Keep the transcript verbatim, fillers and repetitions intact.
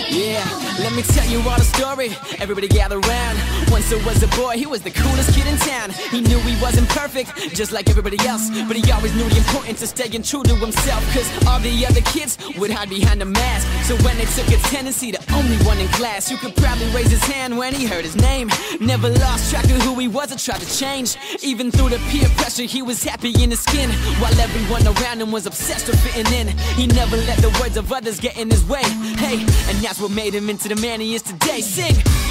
Yeah, let me tell you all the story. Everybody gather round. Once there was a boy, he was the coolest kid in town. He knew he wasn't perfect, just like everybody else, but he always knew the importance of staying true to himself. Cause all the other kids would hide behind a mask. So when they took attendance, he the only one in class who could proudly raise his hand when he heard his name. Never lost track of who he was or tried to change. Even through the peer pressure, he was happy in his skin, while everyone around him was obsessed with fitting in. He never let the words of others get in his way. Hey, and that's what made him into the man he is today. Sing!